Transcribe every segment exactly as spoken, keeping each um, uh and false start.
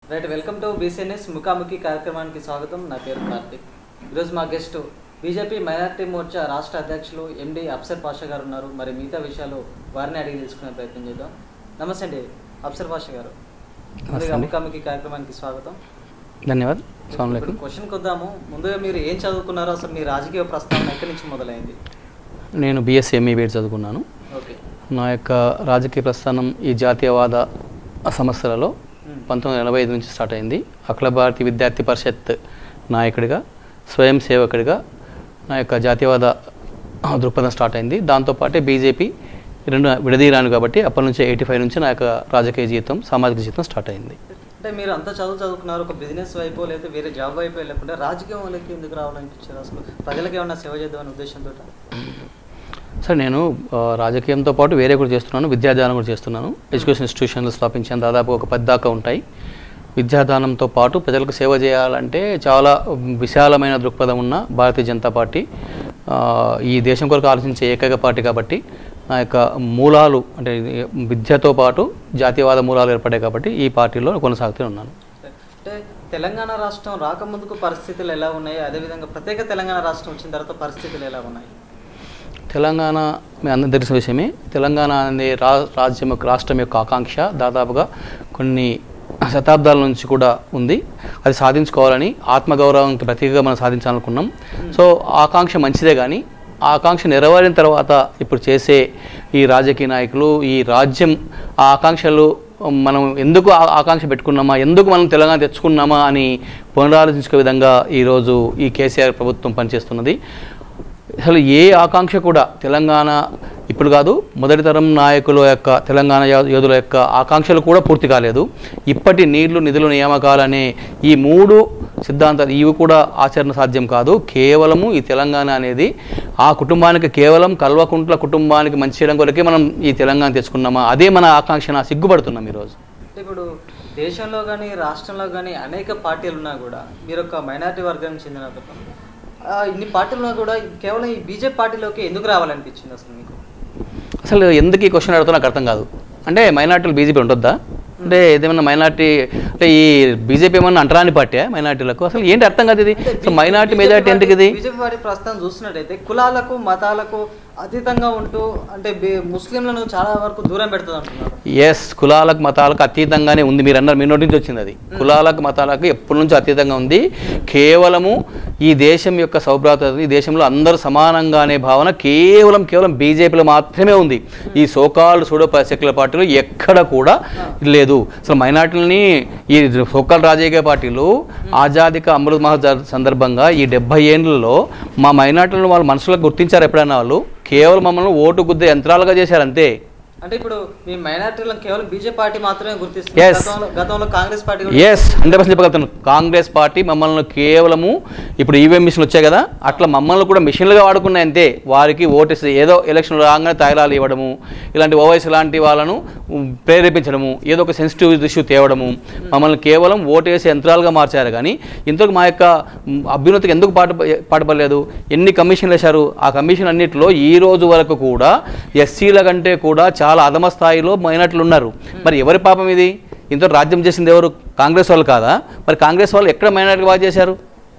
Right, welcome to బీసీఎన్ఎస్ ముఖాముఖి కార్యక్రమానికి స్వాగతం. నా పేరు కార్తిక్. ఈరోజు మా గెస్ట్ బీజేపీ మైనార్టీ మోర్చా రాష్ట్ర అధ్యక్షులు ఎండి అఫ్సర్ పాషా గారు ఉన్నారు. మరి మిగతా విషయాలు వారిని అడిగి తెలుసుకునే ప్రయత్నం చేద్దాం. నమస్తే అండి అఫ్సర్ పాషా గారు. ముందుగా ముఖాముఖి కార్యక్రమానికి స్వాగతం. ధన్యవాదాలు. క్వశ్చన్కి వద్దాము. ముందుగా మీరు ఏం చదువుకున్నారో, అసలు మీ రాజకీయ ప్రస్తావన ఎక్కడి నుంచి మొదలైంది? నేను బీఎస్సీ ఎంఈ బీఎడ్ చదువుకున్నాను. ఓకే. నా యొక్క రాజకీయ ప్రస్థానం ఈ జాతీయవాద సమస్యలలో పంతొమ్మిది వందల ఎనభై ఐదు నుంచి స్టార్ట్ అయింది. అఖిల భారతీయ విద్యార్థి పరిషత్ నాయకుడిగా, స్వయం సేవకుడిగా నా యొక్క జాతీయవాద దృక్పథం స్టార్ట్ అయింది. దాంతోపాటే బీజేపీ రెండు విడదీరాను కాబట్టి అప్పటి నుంచి ఎయిటీ ఫైవ్ నుంచి నా యొక్క రాజకీయ జీవితం, సామాజిక జీవితం స్టార్ట్ అయింది. అంటే మీరు అంతా చదువు చదువుకున్నారు, ఒక బిజినెస్ వైపు లేదా వేరే జాబ్ వైపు వెళ్ళకుండా రాజకీయం వాళ్ళకి ఎందుకు రావాలనిపించారు? అసలు ప్రజలకి ఏమన్నా సేవ చేద్దామనే ఉద్దేశంతో? సార్, నేను రాజకీయంతో పాటు వేరే కూడా చేస్తున్నాను, విద్యాదానం కూడా చేస్తున్నాను. ఎడ్యుకేషన్ ఇన్స్టిట్యూషన్లు స్థాపించాను, దాదాపు ఒక పది దాకా ఉంటాయి. విద్యాదానంతో పాటు ప్రజలకు సేవ చేయాలంటే చాలా విశాలమైన దృక్పథం ఉన్న భారతీయ జనతా పార్టీ ఈ దేశం కొరకు ఆలోచించే ఏకైక పార్టీ కాబట్టి నా యొక్క మూలాలు అంటే విద్యతో పాటు జాతీయవాద మూలాలు ఏర్పడాయి కాబట్టి ఈ పార్టీలో కొనసాగుతూ ఉన్నాను. అంటే తెలంగాణ రాష్ట్రం రాకముందుకు పరిస్థితులు ఎలా ఉన్నాయి, అదేవిధంగా ప్రత్యేక తెలంగాణ రాష్ట్రం వచ్చిన తర్వాత పరిస్థితులు ఎలా ఉన్నాయి? తెలంగాణ మీ అందరూ తెలిసిన విషయమే. తెలంగాణ అనే రా రాజ్యం యొక్క రాష్ట్రం యొక్క ఆకాంక్ష దాదాపుగా కొన్ని శతాబ్దాల నుంచి కూడా ఉంది. అది సాధించుకోవాలని ఆత్మగౌరవానికి ప్రతీకగా మనం సాధించాలనుకున్నాం. సో ఆకాంక్ష మంచిదే, కానీ ఆ ఆకాంక్ష నెరవేరిన తర్వాత ఇప్పుడు చేసే ఈ రాజకీయ నాయకులు ఈ రాజ్యం ఆ ఆకాంక్షలు మనం ఎందుకు ఆకాంక్ష పెట్టుకున్నామా, ఎందుకు మనం తెలంగాణ తెచ్చుకున్నామా అని పునరాలోచించుకునే విధంగా ఈరోజు ఈ కేసీఆర్ ప్రభుత్వం పనిచేస్తున్నది. అసలు ఏ ఆకాంక్ష కూడా తెలంగాణ ఇప్పుడు కాదు, మొదటి తరం నాయకుల యొక్క తెలంగాణ యోధుల యొక్క ఆకాంక్షలు కూడా పూర్తి కాలేదు. ఇప్పటి నీళ్లు, నిధులు, నియామకాలు అనే ఈ మూడు సిద్ధాంతాలు ఇవి కూడా ఆచరణ సాధ్యం కాదు. కేవలము ఈ తెలంగాణ అనేది ఆ కుటుంబానికి, కేవలం కల్వకుంట్ల కుటుంబానికి మంచి చేయడం కొరకే మనం ఈ తెలంగాణ తెచ్చుకున్నామా, అదే మన ఆకాంక్ష. సిగ్గుపడుతున్నాం ఈరోజు. ఇప్పుడు దేశంలో కానీ రాష్ట్రంలో కానీ అనేక పార్టీలు ఉన్నా కూడా మీరు ఒక మైనారిటీ వర్గానికి చెందిన ఇన్ని పార్టీలున్నా కూడా కేవలం ఈ బీజేపీ పార్టీలోకి ఎందుకు రావాలనిపించింది అసలు మీకు? అసలు ఎందుకు ఈ క్వశ్చన్ అడుగుతా నాకు అర్థం కాదు. అంటే మైనార్టీలు బీజేపీ ఉంటుందా? అంటే ఏదేమన్నా మైనార్టీ అంటే ఈ బీజేపీ ఏమన్నా అంటరాని పార్టీ మైనార్టీలకు? అసలు ఏంటి అర్థం కాదు ఇది. సో మైనార్టీ మెజార్టీ ఎందుకు ఇది? బీజేపీ పార్టీ ప్రస్తుతం చూస్తున్నట్టయితే కులాలకు, మతాలకు అతీతంగా ఉంటూ అంటే ముస్లింలను చాలా వరకు దూరం పెడుతుంది అంటున్నారు. ఎస్, కులాలకు మతాలకు అతీతంగానే ఉంది. మీరు అన్నారు, మీ నోటి నుంచి వచ్చింది అది. కులాలకు మతాలకు ఎప్పటి నుంచో అతీతంగా ఉంది. కేవలము ఈ దేశం యొక్క సౌభ్రాత, ఈ దేశంలో అందరూ సమానంగానే భావన కేవలం కేవలం బీజేపీలో మాత్రమే ఉంది. ఈ సోకాల్డ్ సూడో సెక్యులర్ పార్టీలు ఎక్కడ కూడా లేదు. అసలు మైనార్టీలని ఈ సోకాల్డ్ రాజకీయ పార్టీలు ఆజాదీక అమృత్ మహోత్సవ సందర్భంగా ఈ డెబ్బై ఏళ్ళలో మా మైనార్టీలను వాళ్ళ మనసులకు గుర్తించారు ఎప్పుడైనా? వాళ్ళు కేవలం మమ్మల్ని ఓటు గుద్దే యంత్రాలుగా చేశారు అంతే. అంటే ఇప్పుడు మీ మైనార్టీలను కేవలం బీజేపీ పార్టీ మాత్రమే గుర్తిస్తుంది. గతంలో Congress party yes hundred percent చెప్పగలుగుతాను. కాంగ్రెస్ పార్టీ మమ్మల్ని కేవలము ఇప్పుడు ఈవీఎం మిషన్లు వచ్చాయి కదా, అట్లా మమ్మల్ని కూడా మిషన్లుగా వాడుకున్నాయి అంతే. వారికి ఓటేసి ఏదో ఎలక్షన్లు రాగానే తాయిలాలు ఇవ్వడము, ఇలాంటి ఓవైసీ లాంటి వాళ్ళను ప్రేరేపించడము, ఏదో ఒక సెన్సిటివ్ ఇష్యూ తేవడము, మమ్మల్ని కేవలం ఓటేసి యంత్రాలుగా మార్చారు. కానీ ఇంతకు మా యొక్క అభ్యున్నతికి ఎందుకు పాటు పాటుపడలేదు? ఎన్ని కమిషన్లు వేశారు? ఆ కమిషన్ అన్నింటిలో ఈ రోజు వరకు కూడా ఎస్సీల కంటే కూడా చాలా అధమ స్థాయిలో మైనార్టీలు ఉన్నారు. మరి ఎవరి పాపం ఇది? ఇంత రాజ్యం చేసింది ఎవరు? కాంగ్రెస్ వాళ్ళు కాదా? మరి కాంగ్రెస్ వాళ్ళు ఎక్కడ మైనార్టీ బాగా చేశారు?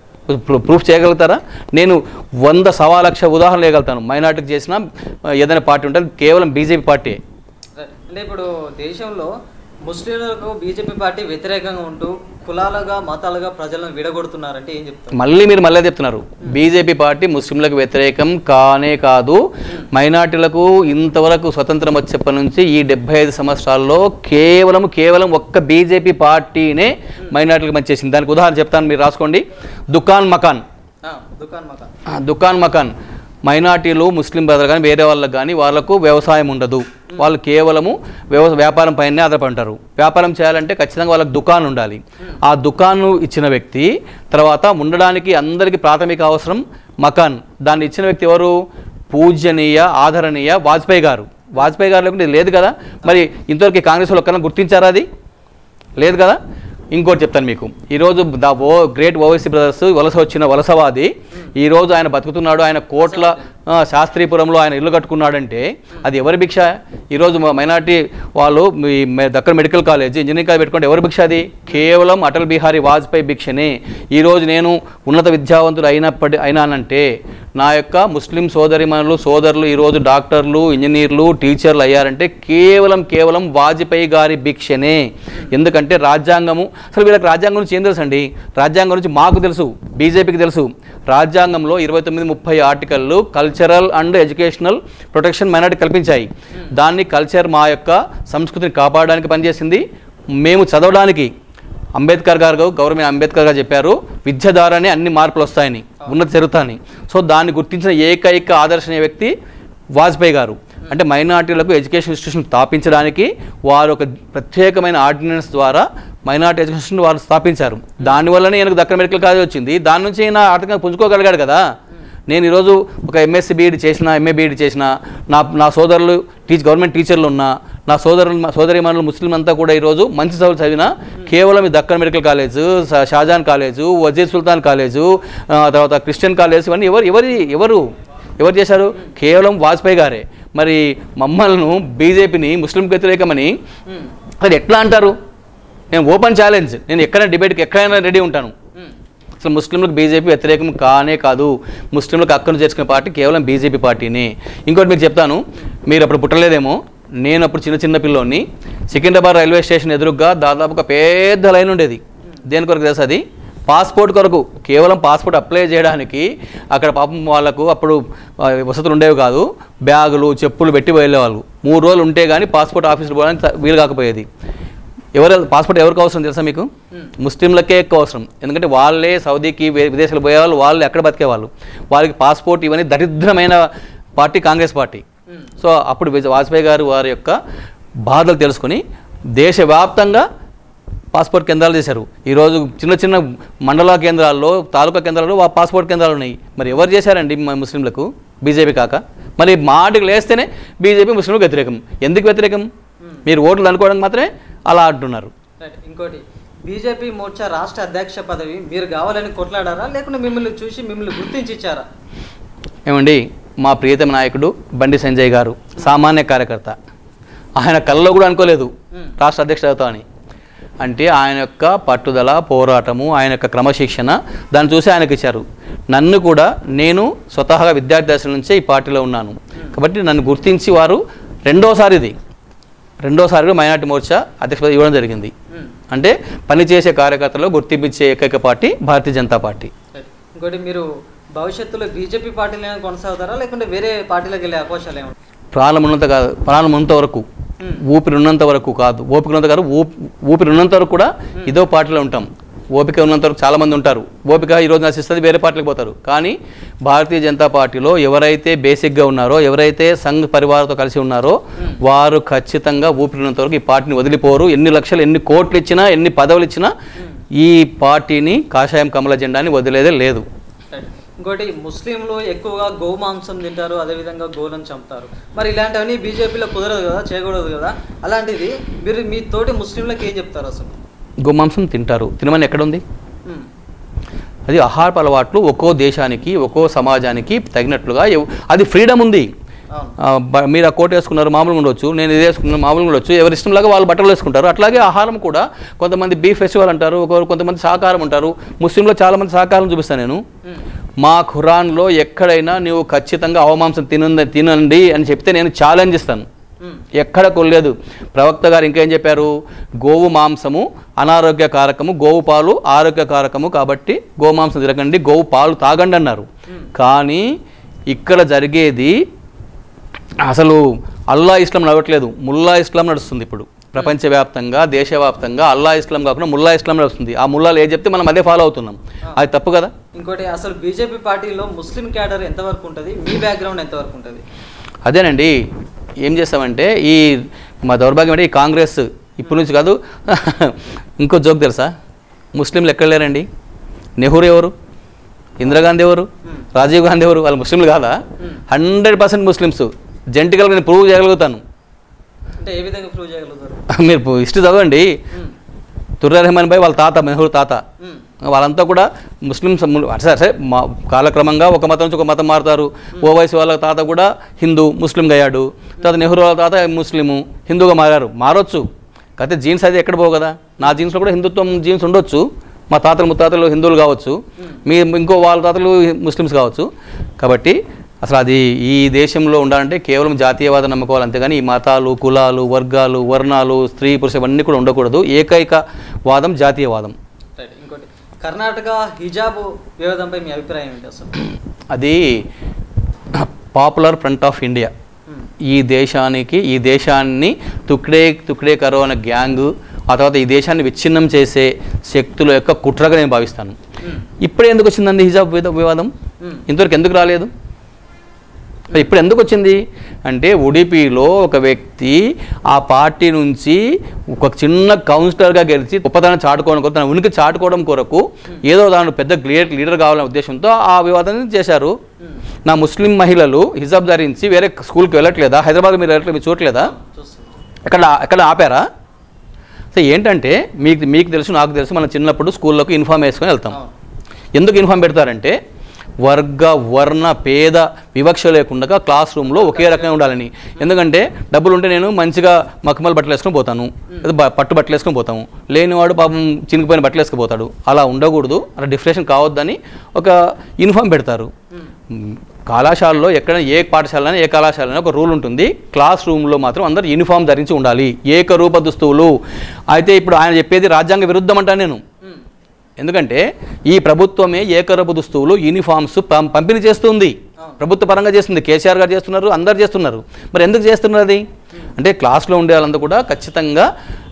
ప్రూఫ్ చేయగలుగుతారా? నేను వంద సవా లక్ష ఉదాహరణలు వేయగలుగుతాను. మైనార్టీకి చేసిన ఏదైనా పార్టీ ఉంటుంది, కేవలం బీజేపీ పార్టీ. అంటే ఇప్పుడు దేశంలో ముస్లింలకు బీజేపీ పార్టీ వ్యతిరేకంగా ఉంటూ కులాలుగా, మతాలుగా ప్రజలను విడగొడుతున్నారంటే ఏం చెప్తారు? మళ్ళీ మీరు మళ్ళీ చెప్తున్నారు, బీజేపీ పార్టీ ముస్లింలకు వ్యతిరేకం కానే కాదు. మైనార్టీలకు ఇంతవరకు స్వతంత్రం వచ్చేప్పటి నుంచి ఈ డెబ్బై ఐదు సంవత్సరాల్లో కేవలం కేవలం ఒక్క బీజేపీ పార్టీనే మైనార్టీలకు మంచి చేసింది. దానికి ఉదాహరణ చెప్తాను, మీరు రాసుకోండి. దుకాన్ మకాన్ దుకాన్ మకాన్ దుకాన్ మకాన్ మైనార్టీలు, ముస్లిం బ్రదర్ కానీ వేరే వాళ్ళకి కానీ వాళ్ళకు వ్యవసాయం ఉండదు. వాళ్ళు కేవలము వ్యవ వ్యాపారం పైనే ఆధారపడతారు. వ్యాపారం చేయాలంటే ఖచ్చితంగా వాళ్ళకి దుకాణం ఉండాలి. ఆ దుకాణం ఇచ్చిన వ్యక్తి తర్వాత ఉండడానికి అందరికీ ప్రాథమిక అవసరం మకాన్. దాన్ని ఇచ్చిన వ్యక్తి ఎవరు? పూజనీయ, ఆదరణీయ వాజ్పేయి గారు. వాజ్పేయి గారు లేకుంటే లేదు కదా. మరి ఇంతవరకు కాంగ్రెస్ వాళ్ళు ఒక్కరైనా గుర్తించారా? అది లేదు కదా. ఇంకోటి చెప్తాను మీకు. ఈరోజు ద ఓ గ్రేట్ ఓవైసీ బ్రదర్స్ వలస వచ్చిన వలసవాది ఈరోజు ఆయన బతుకుతున్నాడు. ఆయన కోట్ల శాస్త్రీపురంలో ఆయన ఇల్లు కట్టుకున్నాడంటే అది ఎవరి భిక్ష? ఈరోజు మైనార్టీ వాళ్ళు Deccan medical college engineering college పెట్టుకుంటే ఎవరి భిక్ష? అది కేవలం అటల్ బిహారీ వాజ్పేయి భిక్షనే. ఈరోజు నేను ఉన్నత విద్యావంతుడు అయినప్పటి అయినానంటే నా యొక్క ముస్లిం సోదరిమణులు సోదరులు ఈరోజు డాక్టర్లు ఇంజనీర్లు టీచర్లు అయ్యారంటే కేవలం కేవలం వాజ్పేయి గారి భిక్షనే. ఎందుకంటే రాజ్యాంగము అసలు వీళ్ళకి రాజ్యాంగం గురించి ఏం తెలుసు అండి? రాజ్యాంగం గురించి మాకు తెలుసు, బీజేపీకి తెలుసు. రాజ్యాంగంలో ఇరవై తొమ్మిది ముప్పై ఆర్టికల్లు cultural and educational protection minority కల్పించాయి. దాన్ని కల్చర్ మా యొక్క సంస్కృతిని కాపాడడానికి పనిచేసింది. మేము చదవడానికి అంబేద్కర్ గారు గౌరవ అంబేద్కర్ గారు చెప్పారు విద్య ద్వారానే అన్ని మార్పులు వస్తాయని, ఉన్నతి జరుగుతాయని. సో దాన్ని గుర్తించిన ఏకైక ఆదర్శనీయ వ్యక్తి వాజ్పేయి గారు. అంటే మైనార్టీలకు ఎడ్యుకేషన్ ఇన్స్టిట్యూషన్ స్థాపించడానికి వారు ఒక ప్రత్యేకమైన ఆర్డినెన్స్ ద్వారా మైనార్టీ ఎడ్యుకేషన్ వారు స్థాపించారు. దానివల్లనే ఈయనకు దక్కన్ మెడికల్ కాలేజ్ వచ్చింది. దాని నుంచి ఈయన ఆర్థికంగా పుంజుకోగలిగాడు కదా. నేను ఈరోజు ఒక ఎంఎస్సీ బీఈడి చేసిన ఎంఏ బీఈడి చేసిన నా నా సోదరులు టీచ్ గవర్నమెంట్ టీచర్లు ఉన్నా నా సోదరులు సోదరిమణులు ముస్లిం అంతా కూడా ఈరోజు మంచి చదువులు చదివిన కేవలం ఈ Deccan medical college, Shahjahan college, Wazir Sultan college, తర్వాత క్రిస్టియన్ కాలేజ్ ఇవన్నీ ఎవరు ఎవరి ఎవరు ఎవరు చేశారు? కేవలం వాజ్పేయి గారే. మరి మమ్మల్ని బీజేపీని ముస్లిం వ్యతిరేకమని అది ఎట్లా అంటారు? నేను ఓపెన్ ఛాలెంజ్, నేను ఎక్కడైనా డిబేట్కి ఎక్కడైనా రెడీ ఉంటాను. అసలు ముస్లింలకు బీజేపీ వ్యతిరేకం కానే కాదు. ముస్లింలకు హక్కును చేర్చుకునే పార్టీ కేవలం బీజేపీ పార్టీనే. ఇంకోటి మీకు చెప్తాను, మీరు అప్పుడు పుట్టలేదేమో, నేను అప్పుడు చిన్న చిన్న పిల్లోని సికింద్రాబాద్ రైల్వే స్టేషన్ ఎదురుగా దాదాపు ఒక పెద్ద లైన్ ఉండేది. దేని కొరకు తెలుసు? అది పాస్పోర్ట్ కొరకు. కేవలం పాస్పోర్ట్ అప్లై చేయడానికి అక్కడ పాపం వాళ్ళకు అప్పుడు వసతులు ఉండేవి కాదు. బ్యాగులు చెప్పులు పెట్టి వెళ్ళేవాళ్ళు. మూడు రోజులు ఉంటే కానీ పాస్పోర్ట్ ఆఫీసులు పోవడానికి వీలు కాకపోయేది. ఎవరు పాస్పోర్ట్ ఎవరికి అవసరం తెలుసా మీకు? ముస్లింలకే ఎక్కువ అవసరం. ఎందుకంటే వాళ్ళే సౌదీకి విదేశాలు పోయేవాళ్ళు, వాళ్ళు ఎక్కడ బతికేవాళ్ళు. వాళ్ళకి పాస్పోర్ట్ ఇవన్నీ దరిద్రమైన పార్టీ కాంగ్రెస్ పార్టీ. సో అప్పుడు వాజ్పేయి గారు వారి యొక్క బాధలు తెలుసుకొని దేశవ్యాప్తంగా పాస్పోర్ట్ కేంద్రాలు చేశారు. ఈరోజు చిన్న చిన్న మండల కేంద్రాల్లో తాలూకా కేంద్రాల్లో పాస్పోర్ట్ కేంద్రాలు ఉన్నాయి. మరి ఎవరు చేశారండి ముస్లింలకు? బీజేపీ కాక. మరి మాటకు లేస్తేనే బీజేపీ ముస్లింలకు వ్యతిరేకం. ఎందుకు వ్యతిరేకం? మీరు ఓట్లు అనుకోవడానికి మాత్రమే అలా అంటున్నారు. ఇంకోటి, బీజేపీ మోర్చా రాష్ట్ర అధ్యక్ష పదవి మీరు కావాలని కొట్లాడారా, లేకుంటే మిమ్మల్ని చూసి మిమ్మల్ని గుర్తించి ఇచ్చారా? ఏమండి, మా ప్రియతమ నాయకుడు బండి సంజయ్ గారు సామాన్య కార్యకర్త. ఆయన కళ్ళలో కూడా అనుకోలేదు రాష్ట్ర అధ్యక్షుడు అవుతామని. అంటే ఆయన యొక్క పట్టుదల, పోరాటము, ఆయన యొక్క క్రమశిక్షణ దాన్ని చూసి ఆయనకు ఇచ్చారు. నన్ను కూడా, నేను స్వతహాగా విద్యార్థి దశ నుంచే ఈ పార్టీలో ఉన్నాను కాబట్టి నన్ను గుర్తించి వారు రెండోసారి ఇది రెండోసారి మైనార్టీ మోర్చా అధ్యక్ష పదవి ఇవ్వడం జరిగింది. అంటే పనిచేసే కార్యకర్తలు గుర్తించే ఏకైక పార్టీ భారతీయ జనతా పార్టీ. ఇంకోటి, మీరు భవిష్యత్తులో బీజేపీ పార్టీలో కొనసాగుతారా, లేకుంటే వేరే పార్టీలోకి వెళ్ళే అవకాశాలు ఏమన్నా? ప్రాణం ఉన్నంత కాదు, ప్రాణం ఉన్నంత వరకు, ఊపిరి ఉన్నంత వరకు కాదు, ఓపిక ఉన్నంత కాదు, ఊపిరి ఉన్నంత వరకు కూడా ఇదో పార్టీలో ఉంటాం. ఓపిక ఉన్నంత వరకు చాలామంది ఉంటారు. ఓపిక ఈరోజు నశిస్తుంది, వేరే పార్టీలకు పోతారు. కానీ భారతీయ జనతా పార్టీలో ఎవరైతే బేసిక్గా ఉన్నారో, ఎవరైతే సంఘ్ పరివారంతో కలిసి ఉన్నారో వారు ఖచ్చితంగా ఊపిరినంత వరకు ఈ పార్టీని వదిలిపోరు. ఎన్ని లక్షలు ఎన్ని కోట్లు ఇచ్చినా, ఎన్ని పదవులు ఇచ్చినా ఈ పార్టీని కాషాయం కమల జెండాని వదిలేదే లేదు. ఇంకోటి, ముస్లింలు ఎక్కువగా గోమాంసం తింటారు, అదేవిధంగా గోలను చంపుతారు. మరి ఇలాంటివన్నీ బీజేపీలో కుదరదు కదా, చేయకూడదు కదా. అలాంటిది మీరు మీ తోటి ముస్లింలకు ఏం చెప్తారు? అసలు గోమాంసం తింటారు, తినమని ఎక్కడుంది? అది ఆహారపు అలవాట్లు ఒక్కో దేశానికి ఒక్కో సమాజానికి తగినట్లుగా అది ఫ్రీడమ్ ఉంది. మీరు ఆ కోట్ వేసుకున్నారు, మామూలుగా ఉండొచ్చు, నేను ఇది వేసుకున్నాను, మామూలుగా ఉండొచ్చు. ఎవరి ఇష్టంలాగా వాళ్ళు బట్టలు వేసుకుంటారు. అట్లాగే ఆహారం కూడా కొంతమంది బీఫ్ ఫెస్టివల్ అంటారు, ఒకరు కొంతమంది శాకాహారం ఉంటారు. ముస్లింలో చాలామంది శాకాహారం చూపిస్తాను నేను. మా ఖురాన్లో ఎక్కడైనా నువ్వు ఖచ్చితంగా అవమాంసం తినండి తినండి అని చెప్తే నేను ఛాలెంజ్ ఇస్తాను. ఎక్కడ కొల్లేదు. ప్రవక్త గారు ఇంకేం చెప్పారు? గోవు మాంసము అనారోగ్య కారకము, గోవు పాలు ఆరోగ్య కారకము కాబట్టి గోమాంసం తిరగండి, గోవు పాలు తాగండి అన్నారు. కానీ ఇక్కడ జరిగేది అసలు అల్లా ఇస్లాం నడవట్లేదు, ముల్లా ఇస్లాం నడుస్తుంది. ఇప్పుడు ప్రపంచవ్యాప్తంగా దేశవ్యాప్తంగా అల్లా ఇస్లాం కాకుండా ముల్లా ఇస్లాం నడుస్తుంది. ఆ ముల్లాలు ఏం చెప్తే మనం అదే ఫాలో అవుతున్నాం. అది తప్పు కదా. ఇంకోటి, అసలు బీజేపీ పార్టీలో ముస్లిం క్యాడర్ ఎంతవరకు ఉంటుంది? మీ బ్యాక్గ్రౌండ్ ఎంతవరకు ఉంటుంది? అదేనండి, ఏం చేస్తామంటే ఈ మా దౌర్భాగ్యం అంటే ఈ కాంగ్రెస్ ఇప్పటి నుంచి కాదు. ఇంకో జోక్ తెలుసా? ముస్లింలు ఎక్కడ లేరండి. నెహ్రూ ఎవరు? ఇందిరాగాంధీ ఎవరు? రాజీవ్ గాంధీ ఎవరు? వాళ్ళు ముస్లింలు కాదా? Hundred percent Muslims. జెంటికల్గా నేను ప్రూవ్ చేయగలుగుతాను. అంటే ఏ విధంగా ప్రూవ్ చేయగలుగుతారు? మీరు హిస్టరీ చదవండి. తుర్రా రెహమాన్ భాయ్ వాళ్ళ తాత, నెహ్రూ తాత, వాళ్ళంతా కూడా ముస్లిమ్స్ సరే సరే మా కాలక్రమంగా ఒక మతం నుంచి ఒక మతం మారుతారు. ఓవైసీ వాళ్ళ తాత కూడా హిందూ ముస్లింగా అయ్యాడు, తర్వాత నెహ్రూ వాళ్ళ తాత ముస్లిము హిందూగా మారారు, మారొచ్చు. కాకపోతే జీన్స్ అయితే ఎక్కడ పోవు కదా. నా జీన్స్లో కూడా హిందుత్వం జీన్స్ ఉండొచ్చు, మా తాతలు ముత్తాతలు హిందువులు కావచ్చు, మీ ఇంకో వాళ్ళ తాతలు ముస్లిమ్స్ కావచ్చు. కాబట్టి అసలు అది ఈ దేశంలో ఉండాలంటే కేవలం జాతీయవాద నమ్మకాలు, అంతేగాని ఈ మతాలు కులాలు వర్గాలు వర్ణాలు స్త్రీ పురుష ఇవన్నీ కూడా ఉండకూడదు. ఏకైక వాదం జాతీయవాదం. ఇంకోటి కర్ణాటక హిజాబ్ వివాదంపై మీ అభిప్రాయం ఏంటి అసలు? అది పాపులర్ ఫ్రంట్ ఆఫ్ ఇండియా ఈ దేశానికి ఈ దేశాన్ని తుక్డే తుక్డే కరో అనే గ్యాంగు, ఆ తర్వాత ఈ దేశాన్ని విచ్ఛిన్నం చేసే శక్తుల యొక్క కుట్రగా నేను భావిస్తాను. ఇప్పుడే ఎందుకు వచ్చిందండి హిజాబ్ వివాదం? ఇంతవరకు ఎందుకు రాలేదు? ఇప్పుడు ఎందుకు వచ్చింది అంటే ఉడిపిలో ఒక వ్యక్తి ఆ పార్టీ నుంచి ఒక చిన్న కౌన్సిలర్గా గెలిచి గొప్పతనం చాటుకోవడం కొరకు, తన ఉనికి చాటుకోవడం కొరకు ఏదో దాని పెద్ద లీడర్ లీడర్ కావాలనే ఉద్దేశంతో ఆ వివాదాన్ని చేశారు. నా ముస్లిం మహిళలు హిజాబ్ ధరించి వేరే స్కూల్కి వెళ్ళట్లేదా? హైదరాబాద్ మీరు వెళ్ళట్లేదు, మీరు చూడట్లేదా? ఎక్కడ ఎక్కడ ఆపారా? సో ఏంటంటే మీకు మీకు తెలుసు నాకు తెలుసు, మనం చిన్నప్పుడు స్కూల్లోకి యూనిఫామ్ వేసుకొని వెళ్తాం. ఎందుకు యూనిఫామ్ పెడతారంటే వర్గ వర్ణ పేద వివక్ష లేకుండా క్లాస్ రూమ్లో ఒకే రకంగా ఉండాలని. ఎందుకంటే డబ్బులు ఉంటే నేను మంచిగా మఖమల్ బట్టలు వేసుకొని పోతాను, పట్టు బట్టలు వేసుకొని పోతాము, లేనివాడు పాపం చినిగిపోయిన బట్టలు వేసుకుపోతాడు. అలా ఉండకూడదు, అలా డిఫరెషన్ కావద్దని ఒక యూనిఫామ్ పెడతారు. కళాశాలలో ఎక్కడ ఏ పాఠశాలలో ఏ కళాశాలలో ఒక రూల్ ఉంటుంది, క్లాస్ రూమ్లో మాత్రం అందరూ యూనిఫామ్ ధరించి ఉండాలి, ఏకరూప దుస్తువులు. అయితే ఇప్పుడు ఆయన చెప్పేది రాజ్యాంగ విరుద్ధం అంటాను నేను. ఎందుకంటే ఈ ప్రభుత్వమే ఏకరూప దుస్తువులు యూనిఫామ్స్ పంపిణీ చేస్తుంది, ప్రభుత్వ పరంగా చేస్తుంది. కేసీఆర్ గారు చేస్తున్నారు, అందరు చేస్తున్నారు. మరి ఎందుకు చేస్తున్నారు అది అంటే క్లాస్లో ఉండే వాళ్ళంతా కూడా ఖచ్చితంగా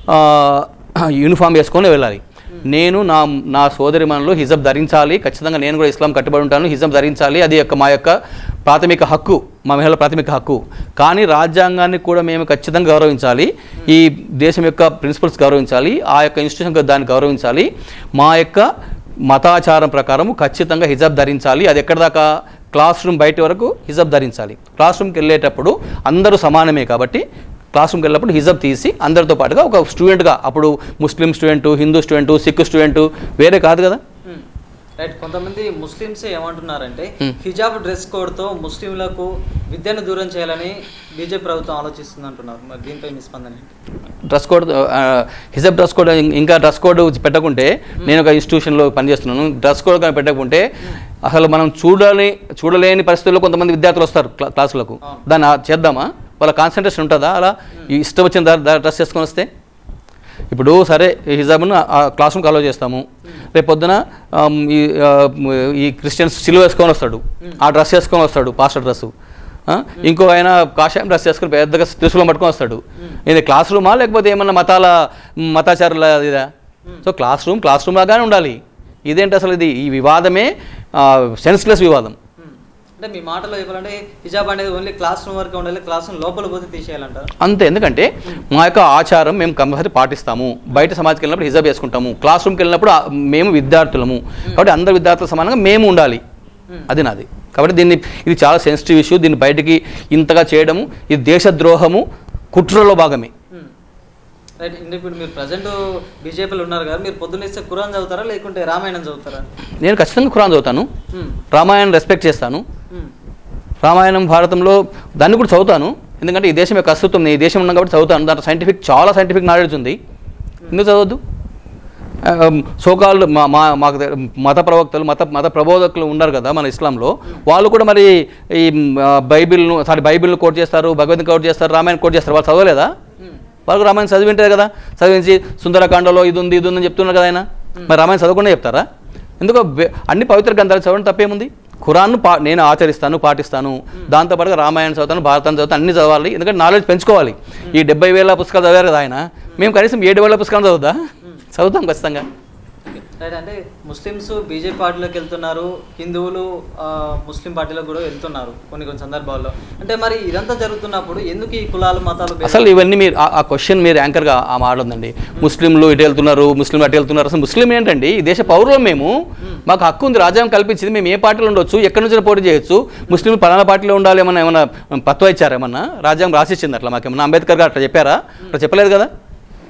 యూనిఫామ్ వేసుకొని వెళ్ళాలి. నేను నా నా సోదరిమణులు హిజాబ్ ధరించాలి, ఖచ్చితంగా నేను కూడా ఇస్లాం కట్టుబడి ఉంటాను, హిజాబ్ ధరించాలి, అది యొక్క మా యొక్క ప్రాథమిక హక్కు, మా మహిళల ప్రాథమిక హక్కు. కానీ రాజ్యాంగాన్ని కూడా మేము ఖచ్చితంగా గౌరవించాలి, ఈ దేశం యొక్క ప్రిన్సిపల్స్ గౌరవించాలి, ఆ యొక్క ఇన్స్టిట్యూషన్ దాన్ని గౌరవించాలి. మా యొక్క మతాచారం ప్రకారం ఖచ్చితంగా హిజాబ్ ధరించాలి. అది ఎక్కడ దాకా? క్లాస్ రూమ్ బయట వరకు హిజాబ్ ధరించాలి. క్లాస్ రూమ్కి వెళ్ళేటప్పుడు అందరూ సమానమే కాబట్టి క్లాస్ రూమ్కి వెళ్ళినప్పుడు హిజాబ్ తీసి అందరితో పాటుగా ఒక స్టూడెంట్గా, అప్పుడు Muslim student, Hindu student, Sikh student వేరే కాదు కదా. రైట్. కొంతమంది ముస్లిమ్స్ ఏమంటున్నారంటే హిజాబ్ డ్రెస్ కోడ్తో ముస్లింలకు విద్యను దూరం చేయాలని బీజేపీ ప్రభుత్వం ఆలోచిస్తుంది అంటున్నారు. మరి దీనిపై మీ స్పందన? డ్రెస్ కోడ్, హిజాబ్ డ్రెస్ కోడ్, ఇంకా డ్రెస్ కోడ్ పెట్టకుంటే, నేను ఒక ఇన్స్టిట్యూషన్లో పనిచేస్తున్నాను, డ్రెస్ కోడ్ కానీ పెట్టకుంటే అసలు మనం చూడాలి చూడలేని పరిస్థితుల్లో కొంతమంది విద్యార్థులు వస్తారు క్లాసులకు. దాన్ని చేద్దామా? వాళ్ళ కాన్సన్ట్రేషన్ ఉంటుందా? అలా ఇష్టం వచ్చిన డ్రెస్ చేసుకొని వస్తే ఇప్పుడు సరే హిజాబ్ను క్లాస్ రూమ్కి అలో చేస్తాము, రేపు పొద్దున ఈ క్రిస్టియన్స్ సిలువ వేసుకొని వస్తాడు, ఆ డ్రెస్ వేసుకొని వస్తాడు, పాస్టర్ డ్రెస్సు. ఇంకో ఆయన కాషాయం డ్రెస్ చేసుకుని పెద్దగా త్రిశూలం పట్టుకొని వస్తాడు. ఇది క్లాస్ రూమా లేకపోతే ఏమన్నా మతాల మతాచారుల ఇదా? So classroom classroom లాగానే ఉండాలి. ఇదేంటి అసలు? ఇది ఈ వివాదమే సెన్స్లెస్ వివాదం. అంటే మీ మాటలో చెప్పాలంటే హిజాబ్ అనేది ఓన్లీ క్లాస్ రూమ్ వరకు ఉండాలి, క్లాస్ రూమ్ లోపల పోతే తీసేయాలంటారు అంతే. ఎందుకంటే మా యొక్క ఆచారం మేము కంపల్సరీ పాటిస్తాము, బయట సమాజకి వెళ్ళినప్పుడు హిజాబ్ వేసుకుంటాము, క్లాస్ రూమ్కి వెళ్ళినప్పుడు మేము విద్యార్థులము కాబట్టి అందరు విద్యార్థుల సమానంగా మేము ఉండాలి, అది నాది. కాబట్టి దీన్ని ఇది చాలా సెన్సిటివ్ ఇష్యూ, దీన్ని బయటికి ఇంతగా చేయడము ఇది దేశద్రోహము, కుట్రలో భాగమే. రైట్. ఇప్పుడు మీరు ప్రజెంట్ బీజేపీలో ఉన్నారు కదా, మీరు పొద్దున్నేస్తే ఖురాన్ చదువుతారా లేకుంటే రామాయణం చదువుతారా? నేను ఖచ్చితంగా ఖురాన్ చదువుతాను, రామాయణం రెస్పెక్ట్ చేస్తాను, రామాయణం భారతంలో దాన్ని కూడా చదువుతాను. ఎందుకంటే ఈ దేశం యొక్క అస్తిత్వం, ఈ దేశం ఉన్నాం కాబట్టి చదువుతాను. దాంట్లో సైంటిఫిక్ చాలా సైంటిఫిక్ నాలెడ్జ్ ఉంది, ఎందుకు చదవద్దు? సోకాళ్ళు మా మా మాకు మత ప్రవక్తలు మత మత ప్రబోధకులు ఉన్నారు కదా మన ఇస్లాంలో, వాళ్ళు కూడా మరి ఈ బైబిల్ను సారీ బైబిల్ను కోట్ చేస్తారు, భగవద్గీత కోట్ చేస్తారు, రామాయణం కోట్ చేస్తారు. వాళ్ళు చదవలేదా? వాళ్ళకు రామాయణం చదివింటారు కదా, చదివించి సుందరకాండలో ఇది ఉంది ఇది ఉందని చెప్తున్నారు కదా ఆయన. మరి రామాయణం చదవకుండా చెప్తారా? ఎందుకో అన్ని పవిత్ర గ్రంథాలు చదవడం తప్పేముంది? ఖురాన్ను పా నేను ఆచరిస్తాను, పాటిస్తాను, దాంతోపాటుగా రామాయణం చదువుతాను, భారతాన్ని చదువుతాను, అన్ని చదవాలి. ఎందుకంటే నాలెడ్జ్ పెంచుకోవాలి. ఈ డెబ్బై వేల పుస్తకాలు చదివారు కదా ఆయన, మేము కనీసం ఏడు వేల పుస్తకాలు చదువుతా చదువుతాం ఖచ్చితంగా. రైట్. అంటే ముస్లిమ్స్ బీజేపీ పార్టీలోకి వెళ్తున్నారు, హిందువులు ముస్లిం పార్టీలోకి కూడా వెళ్తున్నారు కొన్ని కొన్ని సందర్భాల్లో. అంటే మరి ఇదంతా జరుగుతున్నప్పుడు ఎందుకు ఈ కులాలు మతాలు? అసలు ఇవన్నీ మీరు ఆ క్వశ్చన్ మీరు యాంకర్గా ఆ మాట్లాడండి. ముస్లింలు ఇటు వెళ్తున్నారు, ముస్లింలు అటు వెళ్తున్నారు. అసలు ముస్లిం ఏంటండి? ఈ దేశ పౌరులం మేము, మాకు హక్కు ఉంది, రాజ్యాంగం కల్పించింది. మేము ఏ పార్టీలో ఉండొచ్చు, ఎక్కడి నుంచి పోటీ చేయొచ్చు. ముస్లిం పలానా పార్టీలో ఉండాలి ఏమన్నా ఏమన్నా పత్వ ఇచ్చారా? ఏమన్నా రాజ్యాంగం రాసిచ్చింది అట్లా? మాకేమన్నా అంబేద్కర్ గారు అట్లా చెప్పారా? అట్లా చెప్పలేదు కదా.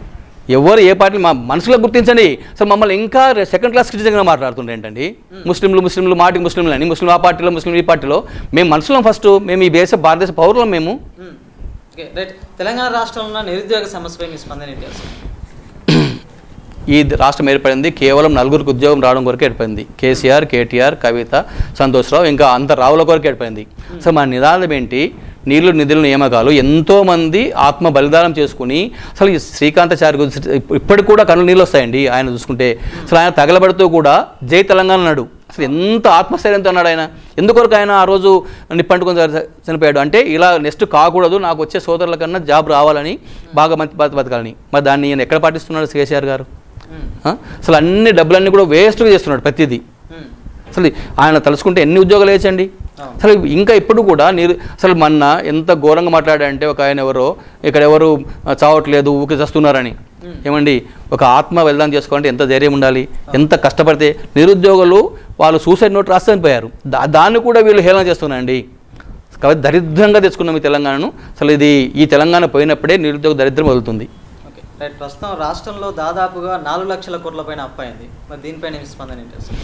ఎవరు ఏ పార్టీ మా మనసులో గుర్తించండి. అసలు మమ్మల్ని ఇంకా సెకండ్ క్లాస్ సిటిజన్గా మాట్లాడుతుండే ఏంటండి, ముస్లింలు ముస్లింలు మాటికి ముస్లింలు అని, ముస్లిం ఆ పార్టీలో ముస్లిం ఈ పార్టీలో. మేము మనసులో ఫస్ట్ మేము ఈ దేశ భారతదేశ పౌరులం మేము. రైట్. తెలంగాణ రాష్ట్రంలో ఉన్న నిరుద్యోగ సమస్యపై మీ స్పందన ఏంటి అసలు? ఈ రాష్ట్రం ఏర్పడింది కేవలం నలుగురికి ఉద్యోగం రావడం కొరకు ఏర్పడింది. కేసీఆర్, కేటీఆర్, కవిత, సంతోష్రావు, ఇంకా అంత రావుల కొరకు ఏర్పడింది. సో మా నినాదం ఏంటి? నీళ్లు నిధుల నియామకాలు. ఎంతోమంది ఆత్మ బలిదానం చేసుకుని అసలు ఈ శ్రీకాంతాచారి గురించి ఇప్పటికి కూడా కళ్ళు నీళ్ళు వస్తాయండి ఆయన చూసుకుంటే. అసలు ఆయన తగలబడుతూ కూడా జై తెలంగాణ అన్నాడు. అసలు ఎంత ఆత్మస్థైర్యంతో అన్నాడు ఆయన. ఎందుకొరకు ఆయన ఆ రోజు నిప్పంటుకొని చనిపోయాడు అంటే ఇలా నెక్స్ట్ కాకూడదు, నాకు వచ్చే సోదరుల కన్నా జాబ్ రావాలని, బాగా మంచి బతకాలని. మరి దాన్ని ఈయన ఎక్కడ పాటిస్తున్నాడు కేసీఆర్ గారు? అసలు అన్ని డబ్బులన్నీ కూడా వేస్ట్గా చేస్తున్నాడు ప్రతిదీ. అసలు ఆయన తలుచుకుంటే ఎన్ని ఉద్యోగాలు వేయచ్చండి. అసలు ఇంకా ఇప్పుడు కూడా నీరు అసలు మొన్న ఎంత ఘోరంగా మాట్లాడంటే ఒక ఆయన ఎవరో ఇక్కడ ఎవరు చావట్లేదు ఊకి చస్తున్నారని. ఏమండి, ఒక ఆత్మ వెళ్దాం చేసుకోవాలంటే ఎంత ధైర్యం ఉండాలి, ఎంత కష్టపడితే. నిరుద్యోగులు వాళ్ళు సూసైడ్ నోట్ రాసి చనిపోయారు, దా దాన్ని కూడా వీళ్ళు హేళన చేస్తున్నారండి. కాబట్టి దరిద్రంగా తెచ్చుకున్నాం ఈ తెలంగాణను. అసలు ఇది ఈ తెలంగాణ పోయినప్పుడే నిరుద్యోగ దరిద్రం వదులుతుంది. Okay right. ప్రస్తుతం రాష్ట్రంలో దాదాపుగా నాలుగు లక్షల కోట్ల పైన అప్పు అయింది. మరి దీనిపైన స్పందన ఏంటి అసలు?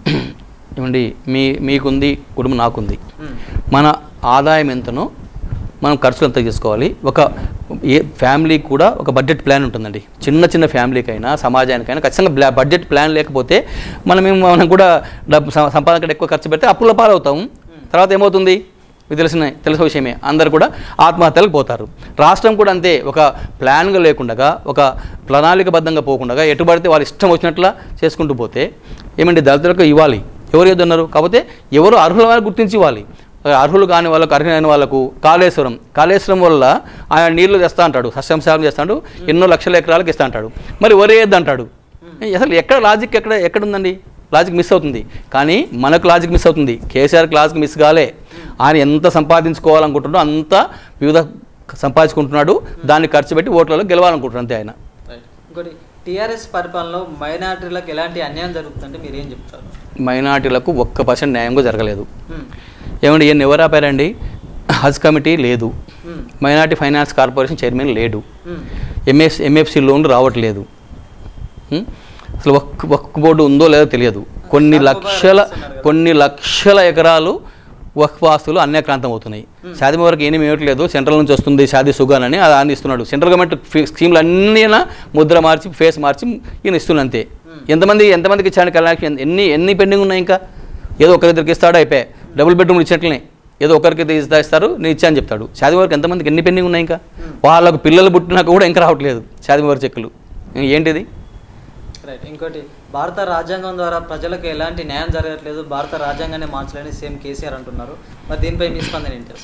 ఏమండి, మీ మీకుంది కుటుంబం నాకుంది. మన ఆదాయం ఎంతనో మనం ఖర్చులు ఎంత చేసుకోవాలి. ఒక ఏ ఫ్యామిలీకి కూడా ఒక బడ్జెట్ ప్లాన్ ఉంటుందండి. చిన్న చిన్న ఫ్యామిలీకైనా సమాజానికైనా ఖచ్చితంగా బడ్జెట్ ప్లాన్ లేకపోతే మనం మనం కూడా డబ్బు సంపాదన కంటే ఎక్కువ ఖర్చు పెడితే అప్పుల పాలవుతాము. తర్వాత ఏమవుతుంది మీకు తెలిసిన తెలిసిన విషయమే, అందరు కూడా ఆత్మహత్యలకు పోతారు. రాష్ట్రం కూడా అంతే, ఒక ప్లాన్గా లేకుండా ఒక ప్రణాళికబద్ధంగా పోకుండా ఎటు పడితే వాళ్ళు ఇష్టం వచ్చినట్లా చేసుకుంటూ పోతే ఏమండి దళితులకు ఇవ్వాలి. ఎవరు ఏదన్నారు కాకపోతే ఎవరు అర్హుల వాళ్ళకి గుర్తించి ఇవ్వాలి. అర్హులు కాని వాళ్ళకు అర్హులైన వాళ్ళకు కాళేశ్వరం కాళేశ్వరం వల్ల ఆయన నీళ్లు తెస్తా అంటాడు, సస్యంశాలం చేస్తాడు, ఎన్నో లక్షల ఎకరాలకు ఇస్తా అంటాడు. మరి వరి వేద్ది అంటాడు. అసలు ఎక్కడ లాజిక్ ఎక్కడ ఎక్కడ ఉందండి? లాజిక్ మిస్ అవుతుంది. కానీ మనకు లాజిక్ మిస్ అవుతుంది, కేసీఆర్కి లాజిక్ మిస్ కాలే. ఆయన ఎంత సంపాదించుకోవాలనుకుంటున్నాడో అంత వివిధ సంపాదించుకుంటున్నాడు, దాన్ని ఖర్చు పెట్టి ఓట్లలో గెలవాలనుకుంటున్నాడు అంతే ఆయన. ఇంకోటి టీఆర్ఎస్ పరిపాలనలో మైనార్టీలకు ఎలాంటి అన్యాయం జరుగుతుందంటే మీరు ఏం చెప్తారు? మైనార్టీలకు ఒక్క పర్సెంట్ న్యాయంగా జరగలేదు. ఏమండి, ఈయన ఎవరు ఆపారండి? హజ్ కమిటీ లేదు, మైనార్టీ ఫైనాన్స్ కార్పొరేషన్ చైర్మన్ లేడు, ఎంఎస్ ఎంఎఫ్సి లోన్లు రావట్లేదు. అసలు ఒక్క ఒక్క బోర్డు ఉందో లేదో తెలియదు. కొన్ని లక్షల కొన్ని లక్షల ఎకరాలు వక్ఫ్ ఆస్తులు అన్యాక్రాంతం అవుతున్నాయి. షాదీ వరకు ఏమీ ఇవ్వట్లేదు, సెంట్రల్ నుంచి వస్తుంది షాదీ సుగాన్ అని అది ఆయన ఇస్తున్నాడు. సెంట్రల్ గవర్నమెంట్ స్కీమ్లు అన్నీ ముద్ర మార్చి ఫేస్ మార్చి ఈయన ఇస్తున్నాడు అంతే. ఎంతమంది ఎంతమందికి ఇచ్చాడు కళ్యాణ్? ఎన్ని ఎన్ని పెండింగ్ ఉన్నాయి? ఇంకా ఏదో ఒకరిద్దరికి ఇస్తాడు అయిపోయి. డబుల్ బెడ్రూమ్లు ఇచ్చినట్లనే ఏదో ఒకరికి ఇస్తారు, నేను ఇచ్చాను చెప్తాడు. షాదీ వరకు ఎంతమందికి ఎన్ని పెండింగ్ ఉన్నాయి? ఇంకా వాళ్ళకు పిల్లలు పుట్టినాక కూడా ఇంకా రావట్లేదు షాదీ వరకు చెక్కులు. ఏంటిది? రైట్. ఇంకోటి, భారత రాజ్యాంగం ద్వారా ప్రజలకు ఎలాంటి న్యాయం జరగట్లేదు, భారత రాజ్యాంగాన్ని మార్చలేని సేమ్ కేసీఆర్ అంటున్నారు. మరి దీనిపై మీ స్పందన ఏంటి?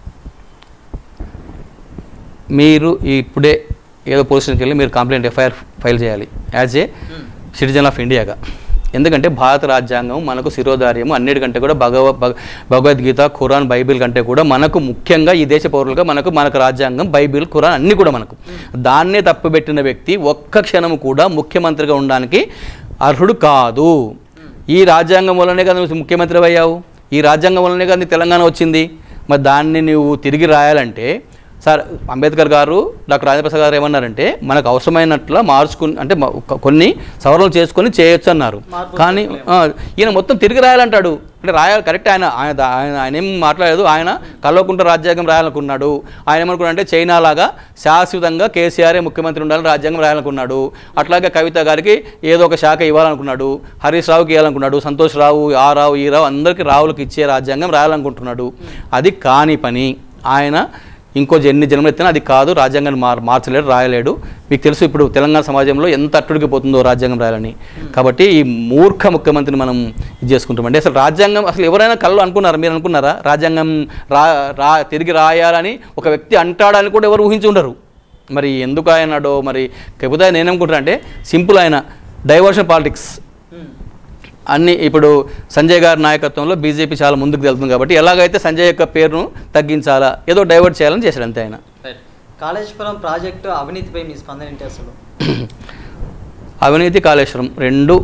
మీరు ఇప్పుడే ఏదో పోలీస్ స్టేషన్కి వెళ్ళి మీరు కంప్లైంట్ ఎఫ్ఐఆర్ ఫైల్ చేయాలి యాజ్ ఏ సిటిజన్ ఆఫ్ ఇండియాగా. ఎందుకంటే భారత రాజ్యాంగం మనకు శిరోధార్యము, అన్నిటికంటే కూడా భగవ భగవద్గీత, ఖురాన్, బైబిల్ కంటే కూడా మనకు ముఖ్యంగా ఈ దేశ పౌరులుగా మనకు మనకు రాజ్యాంగం, బైబిల్, ఖురాన్ అన్నీ కూడా మనకు. దాన్నే తప్పుపెట్టిన వ్యక్తి ఒక్క క్షణము కూడా ముఖ్యమంత్రిగా ఉండడానికి అర్హుడు కాదు. ఈ రాజ్యాంగం వల్లనే కదా నువ్వు ముఖ్యమంత్రి అయ్యావు, ఈ రాజ్యాంగం వల్లనే కదా నీ తెలంగాణ వచ్చింది. మరి దాన్ని నువ్వు తిరిగి రాయాలంటే సార్ అంబేద్కర్ గారు, డాక్టర్ రాజేంద్ర ప్రసాద్ గారు ఏమన్నారంటే మనకు అవసరమైనట్ల మార్చుకుని అంటే కొన్ని సవరణలు చేసుకొని చేయొచ్చు అన్నారు. కానీ ఈయన మొత్తం తిరిగి రాయాలంటాడు. అంటే రాయాలి కరెక్ట్. ఆయన ఆయన ఆయన ఆయన ఏం మాట్లాడలేదు. ఆయన కల్వకుంట్ల రాజ్యాంగం రాయాలనుకున్నాడు. ఆయన ఏమనుకున్నాడు అంటే చైనా లాగా శాశ్వతంగా కేసీఆర్ ముఖ్యమంత్రి ఉండాలని రాజ్యాంగం రాయాలనుకున్నాడు. అట్లాగే కవిత గారికి ఏదో ఒక శాఖ ఇవ్వాలనుకున్నాడు, హరీష్ రావుకి ఇవ్వాలనుకున్నాడు, సంతోష్ రావు, ఆ రావు ఈ రావు అందరికీ రావులకు ఇచ్చే రాజ్యాంగం రాయాలనుకుంటున్నాడు. అది కాని పని. ఆయన ఇంకో ఎన్ని జన్మలు ఎత్తినా అది కాదు, రాజ్యాంగాన్ని మార్ మార్చలేడు, రాయలేడు. మీకు తెలుసు ఇప్పుడు తెలంగాణ సమాజంలో ఎంత అట్టుడికి పోతుందో రాజ్యాంగం రాయాలని. కాబట్టి ఈ మూర్ఖ ముఖ్యమంత్రిని మనం ఇది చేసుకుంటామండి. అసలు రాజ్యాంగం అసలు ఎవరైనా కళ్ళు అనుకున్నారా? మీరు అనుకున్నారా రాజ్యాంగం రా రా తిరిగి రాయాలని ఒక వ్యక్తి అంటాడని కూడా ఎవరు ఊహించి ఉండరు. మరి ఎందుకు ఆయనాడో మరి. కాకపోతే నేనేమనుకుంటున్నా అంటే సింపుల్, ఆయన డైవర్షన్ పాలిటిక్స్ అన్నీ ఇప్పుడు సంజయ్ గారి నాయకత్వంలో బీజేపీ చాలా ముందుకు వెళ్తుంది కాబట్టి ఎలాగైతే సంజయ్ యొక్క పేరును తగ్గించాలా, ఏదో డైవర్ట్ చేయాలని చేశాడు అంతే ఆయన. కాళేశ్వరం ప్రాజెక్టు అవినీతిపై మీ స్పందన ఏంటి అసలు? అవినీతి కాళేశ్వరం రెండు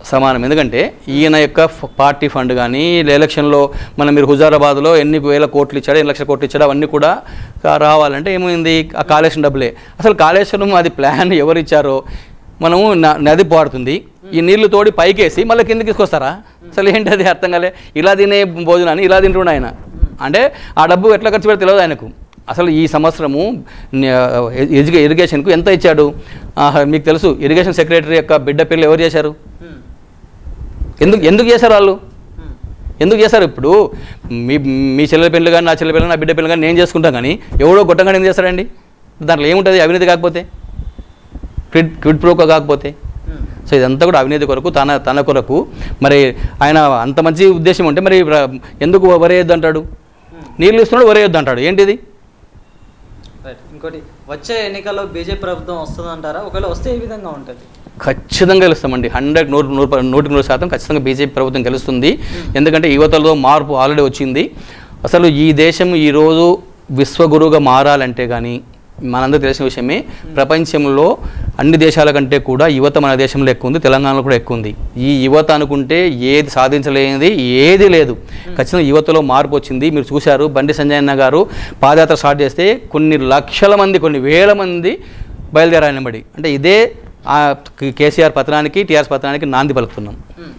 సమానం. ఎందుకంటే ఈయన యొక్క పార్టీ ఫండ్ కానీ ఎలక్షన్లో మనం మీరు హుజారాబాద్లో ఎన్ని వేల కోట్లు ఇచ్చాడు, ఎన్ని లక్షల కోట్లు ఇచ్చాడు, అవన్నీ కూడా రావాలంటే ఏమైంది, ఆ కాళేశ్వరం డబ్బులే. అసలు కాళేశ్వరం అది ప్లాన్ ఎవరు ఇచ్చారో, మనము నది పాడుతుంది, ఈ నీళ్లు తోడి పైకేసి మళ్ళీ కిందకి తీసుకొస్తారా? అసలు ఏంటి అది అర్థం కాలే. ఇలా తినే భోజనాన్ని ఇలా తింటుండే ఆయన. అంటే ఆ డబ్బు ఎట్లా ఖర్చు పెడితే తెలియదు ఆయనకు. అసలు ఈ సంవత్సరము ఎడ్యుకే ఇరిగేషన్కు ఎంత ఇచ్చాడు మీకు తెలుసు. ఇరిగేషన్ సెక్రటరీ యొక్క బిడ్డ పిల్లలు ఎవరు చేశారు? ఎందుకు ఎందుకు చేశారు వాళ్ళు? ఎందుకు చేశారు? ఇప్పుడు మీ మీ చెల్లెల పిల్లలు కానీ, నా చెల్లెల పిల్లలు, నా బిడ్డ పిల్లలు కానీ నేను చేసుకుంటాను, కానీ ఎవడో గొట్టంగా ఏం చేస్తాడండి? దాంట్లో ఏముంటుంది? అవినీతి కాకపోతే, క్విడ్ క్విడ్ ప్రోకో కాకపోతే. సో ఇదంతా కూడా అవినీతి కొరకు, తన తన కొరకు. మరి ఆయన అంత మంచి ఉద్దేశం ఉంటే మరి ఎందుకు వరేయొద్దు అంటాడు? నీళ్ళు ఇస్తున్నాడు, వరేయొద్దు అంటాడు. ఏంటిది? ఇంకోటి, వచ్చే ఎన్నికల్లో బీజేపీ ప్రభుత్వం వస్తుందంటారా? ఒకవేళ వస్తే ఏ విధంగా ఉంటుంది? ఖచ్చితంగా గెలుస్తామండి. హండ్రెడ్ నూరు నూరు నూటికి నూరు శాతం ఖచ్చితంగా బీజేపీ ప్రభుత్వం గెలుస్తుంది. ఎందుకంటే యువతలో మార్పు ఆల్రెడీ వచ్చింది. అసలు ఈ దేశం ఈరోజు విశ్వగురువుగా మారాలంటే కానీ, మనందరూ తెలిసిన విషయమే, ప్రపంచంలో అన్ని దేశాల కంటే కూడా యువత మన దేశంలో ఎక్కువ ఉంది, తెలంగాణలో కూడా ఎక్కువ ఉంది. ఈ యువత అనుకుంటే ఏది సాధించలేనిది ఏది లేదు. ఖచ్చితంగా యువతలో మార్పు వచ్చింది. మీరు చూశారు, బండి సంజయ్ అన్న గారు పాదయాత్ర స్టార్ట్ చేస్తే కొన్ని లక్షల మంది, కొన్ని వేల మంది బయలుదేరాయనబడి. అంటే ఇదే కేసీఆర్ పతనానికి, టీఆర్ఎస్ పతనానికి నాంది పలుకుతున్నాం.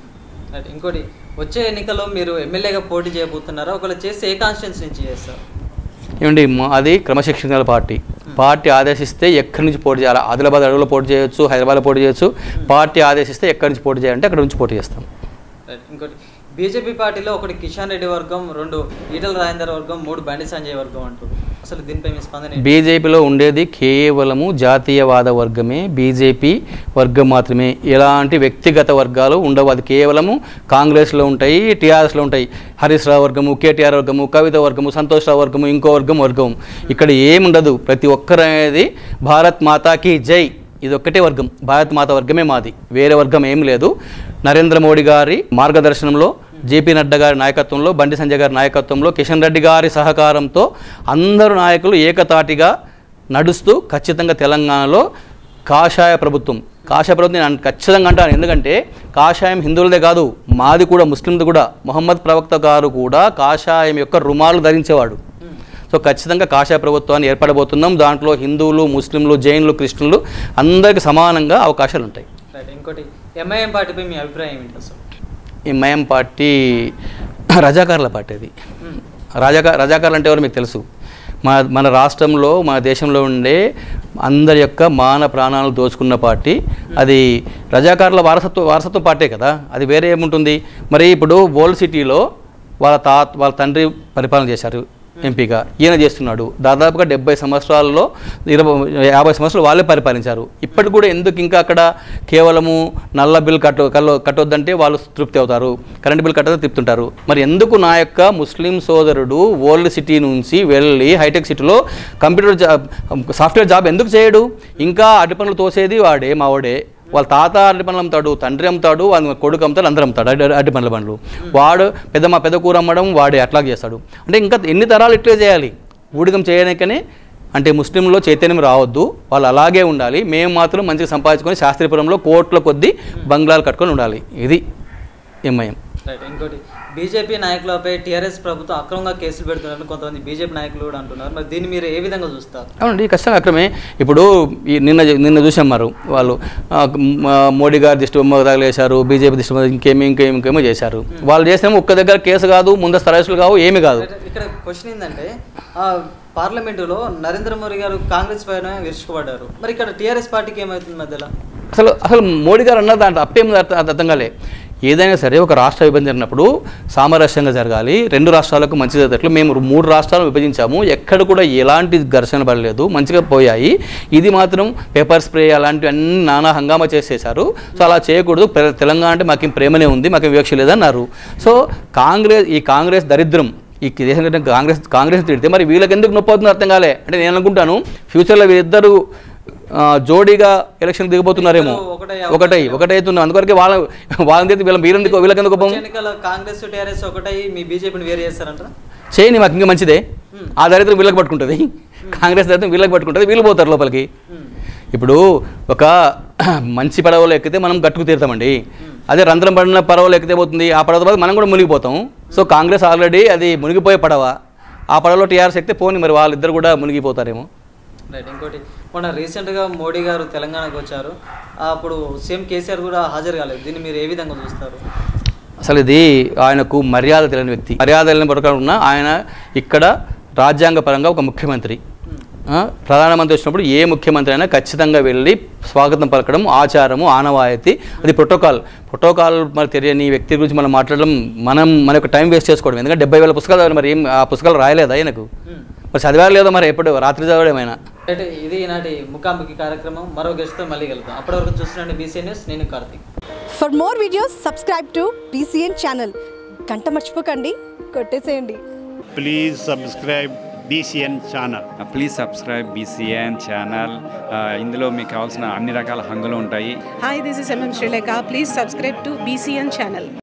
ఇంకోటి, వచ్చే ఎన్నికల్లో మీరు ఎమ్మెల్యేగా పోటీ చేయబోతున్నారా? ఒకవేళ చేస్తే ఏ కాన్స్టిట్యూన్సీ నుంచి చేస్తారు? ఏమండి, అది క్రమశిక్షణ గల పార్టీ. పార్టీ ఆదేశిస్తే ఎక్కడి నుంచి పోటీ చేయాలి? ఆదిలాబాద్ అడవులో పోటీ చేయొచ్చు, హైదరాబాద్లో పోటీ చేయొచ్చు. పార్టీ ఆదేశిస్తే ఎక్కడి నుంచి పోటీ చేయాలంటే అక్కడ నుంచి పోటీ చేస్తాం. ఇంకోటి, బీజేపీ పార్టీలో ఒకటి కిషన్ రెడ్డి వర్గం, రెండు ఈటల రాజేందర్ వర్గం, మూడు బండి సంజయ్ వర్గం అంటారు. అసలు దీనిపై మీ స్పందన? బీజేపీలో ఉండేది కేవలము జాతీయవాద వర్గమే, బీజేపీ వర్గం మాత్రమే. ఎలాంటి వ్యక్తిగత వర్గాలు ఉండవు. అది కేవలము కాంగ్రెస్లో ఉంటాయి, టీఆర్ఎస్లో ఉంటాయి. హరీష్ రావు వర్గము, కేటీఆర్ వర్గము, కవిత వర్గము, సంతోష్ రావు వర్గము, ఇంకో వర్గం వర్గం. ఇక్కడ ఏముండదు. ప్రతి ఒక్కరు అనేది భారత్ మాతాకి జై, ఇది ఒక్కటే వర్గం, భారత్ మాత వర్గమే మాది, వేరే వర్గం ఏం లేదు. నరేంద్ర మోడీ గారి మార్గదర్శనంలో, జేపీ నడ్డా గారి నాయకత్వంలో, బండి సంజయ్ గారి నాయకత్వంలో, కిషన్ రెడ్డి గారి సహకారంతో అందరూ నాయకులు ఏకతాటిగా నడుస్తూ ఖచ్చితంగా తెలంగాణలో కాషాయ ప్రభుత్వం, కాషాయ ప్రభుత్వం నేను ఖచ్చితంగా అంటాను. ఎందుకంటే కాషాయం హిందువులదే కాదు, మాది కూడా, ముస్లింది కూడా. మొహమ్మద్ ప్రవక్త గారు కూడా కాషాయం యొక్క రుమాలు ధరించేవాడు. సో ఖచ్చితంగా కాషాయ ప్రభుత్వాన్ని ఏర్పడబోతున్నాం. దాంట్లో హిందువులు, ముస్లింలు, జైన్లు, క్రిస్టియన్లు అందరికీ సమానంగా అవకాశాలు ఉంటాయి. ఇంకోటి, ఎంఐఎం పార్టీపై మీ అభిప్రాయం ఏంటి అసలు? ఎంఐఎం పార్టీ రజాకారుల పార్టీ. అది రజాకా రజాకారులు అంటే ఎవరు మీకు తెలుసు. మన మన రాష్ట్రంలో, మన దేశంలో ఉండే అందరి యొక్క మాన ప్రాణాలు దోచుకున్న పార్టీ అది. రజాకారుల వారసత్వ వారసత్వ పార్టీ కదా, అది వేరే ఏముంటుంది. మరి ఇప్పుడు ఓల్డ్ సిటీలో వాళ్ళ తా వాళ్ళ తండ్రి పరిపాలన చేశారు ఎంపీగా, ఈయన చేస్తున్నాడు. దాదాపుగా డెబ్బై సంవత్సరాల్లో ఇరవై యాభై సంవత్సరాలు వాళ్ళే పరిపాలించారు. ఇప్పటికి కూడా ఎందుకు ఇంకా అక్కడ కేవలము నల్ల బిల్ కట్ట కల్లో కట్టొద్దంటే వాళ్ళు తృప్తి అవుతారు, కరెంట్ బిల్ కట్టొద్దని తిప్పుతుంటారు. మరి ఎందుకు నా యొక్క ముస్లిం సోదరుడు ఓల్డ్ సిటీ నుంచి వెళ్ళి హైటెక్ సిటీలో కంప్యూటర్ జాబ్, సాఫ్ట్వేర్ జాబ్ ఎందుకు చేయడు? ఇంకా అడ్డి పనులు తోసేది వాడే, మావాడే. వాళ్ళ తాత అరటి పండ్లు అమ్ముతాడు, తండ్రి అమ్ముతాడు, వాళ్ళ కొడుకు అమ్ముతాడు, అందరూ అమ్ముతాడు అరటి పండ్ల పండ్లు. వాడు పెద్ద మా పెద్ద కూర అమ్మడం వాడే అట్లా చేస్తాడు. అంటే ఇంకా ఎన్ని తరాలు ఇట్లే చేయాలి? ఊడిగం చేయడానికనే. అంటే ముస్లింలో చైతన్యం రావద్దు, వాళ్ళు అలాగే ఉండాలి. మేము మాత్రం మంచిగా సంపాదించుకొని శాస్త్రీపురంలో కోట్ల కొద్దీ బంగ్లాలు కట్టుకొని ఉండాలి. ఇది ఎంఐఎం. ఇంకోటి, బీజేపీ నాయకులపై టీఆర్ఎస్ ప్రభుత్వం అక్రమంగా కేసులు పెడుతున్నారు కొంతమంది బీజేపీ నాయకులు కూడా అంటున్నారు. మరి దీన్ని మీరు ఏ విధంగా చూస్తారు? అవునండి, ఖచ్చితంగా అక్రమే. ఇప్పుడు ఈ నిన్న నిన్న చూసారు వాళ్ళు మోడీ గారు దిష్టి బొమ్మ తగలేశారు, బీజేపీ దిష్టి బొమ్మ ఇంకేమి ఇంకేమి ఇంకేమో చేశారు. వాళ్ళు చేసినేమో ఒక్క దగ్గర కేసు కాదు, ముందస్తు అరెస్టులు కావు, ఏమి కాదు. ఇక్కడ క్వశ్చన్ ఏంటంటే, పార్లమెంటులో నరేంద్ర మోడీ గారు కాంగ్రెస్ పైన విరుచుకుపడ్డారు. మరి ఇక్కడ టీఆర్ఎస్ పార్టీకి ఏమవుతుంది మధ్యలో? అసలు అసలు మోడీ గారు అన్నది దాంట్లో అప్పేం అర్థం కాలే. ఏదైనా సరే ఒక రాష్ట్ర విభజన జరిగినప్పుడు సామరస్యంగా జరగాలి, రెండు రాష్ట్రాలకు మంచి జరిగేటట్లు. మేము మూడు రాష్ట్రాలను విభజించాము, ఎక్కడ కూడా ఎలాంటి ఘర్షణ పడలేదు, మంచిగా పోయాయి. ఇది మాత్రం పేపర్ స్ప్రే అలాంటివి అన్ని నానా హంగామా చేసేసారు. సో అలా చేయకూడదు, తెలంగాణ అంటే మాకేం ప్రేమనే ఉంది, మాకేం వివక్ష లేదన్నారు. సో కాంగ్రెస్, ఈ కాంగ్రెస్ దరిద్రం, ఈ దేశం కాంగ్రెస్ కాంగ్రెస్ తిడితే మరి వీళ్ళకి ఎందుకు నొప్పి అవుతుందో అర్థం కాలే. అంటే నేను అనుకుంటాను ఫ్యూచర్లో వీళ్ళిద్దరు జోడీగా ఎలక్షన్ దిగబోతున్నారేమో, ఒకటై ఒకటైతున్నాం. అందువరకు వాళ్ళ వాళ్ళని వీళ్ళ వీళ్ళెందుకు వీళ్ళకెందుకు కాంగ్రెస్ టీఆర్ఎస్ ఒకటై మీ బీజేపీని వేరే చేస్తారంట. చేయని మాకు ఇంకా మంచిదే. ఆ దరిద్రం వీళ్ళకి పట్టుకుంటుంది, కాంగ్రెస్ దరిద్రం వీళ్ళకి పట్టుకుంటుంది, వీళ్ళు పోతారు లోపలికి. ఇప్పుడు ఒక మంచి పడవలో ఎక్కితే మనం గట్టుకు తీరుతామండి. అదే రంధ్రం పడిన పడవలో ఎక్కితే పోతుంది, ఆ పడవ తర్వాత మనం కూడా మునిగిపోతాం. సో కాంగ్రెస్ ఆల్రెడీ అది మునిగిపోయే పడవ, ఆ పడవలో టీఆర్ఎస్ ఎక్కితే పోని మరి వాళ్ళిద్దరు కూడా మునిగిపోతారేమో. రైట్. ఇంకోటి మొన్న రీసెంట్గా మోడీ గారు తెలంగాణకు వచ్చారు, అప్పుడు సీఎం కేసీఆర్ కూడా హాజరు కాలేదు. దీన్ని మీరు ఏ విధంగా చూస్తారు? అసలు ఇది ఆయనకు మర్యాద తెలియని వ్యక్తి. మర్యాద తెలియని ప్రకారం ఉన్న ఆయన ఇక్కడ రాజ్యాంగ పరంగా ఒక ముఖ్యమంత్రి, ప్రధానమంత్రి వచ్చినప్పుడు ఏ ముఖ్యమంత్రి అయినా ఖచ్చితంగా వెళ్ళి స్వాగతం పలకడం ఆచారము, ఆనవాయితీ, అది ప్రోటోకాల్. ప్రోటోకాల్ మరి తెలియని వ్యక్తి గురించి మనం మాట్లాడడం మనం మన యొక్క టైం వేస్ట్ చేసుకోవడం. ఎందుకంటే డెబ్బై వేల పుస్తకాలు మరి ఏం ఆ పుస్తకాలు రాయలేదా ఆయనకు? మరి చదివారు లేదో మరి ఎప్పుడు రాత్రి చదవడమేనా? అంటే ఇది ఈనాటి ముఖాముఖి కార్యక్రమం. మరో గెస్ట్తో మళ్ళీ వెళ్తాం. అప్పటి వరకు చూస్తున్నాండి బీసీఎన్ న్యూస్. నేను Karthik. For more videos subscribe to BCN channel. గంట మర్చిపోకండి, కొట్టేసేయండి. Please subscribe BCN channel. Please subscribe BCN channel. ఇందులో మీకు కావాల్సిన అన్ని రకాల హంగులు ఉంటాయి. Hi, this is MM Sreelekha. Please subscribe to BCN channel.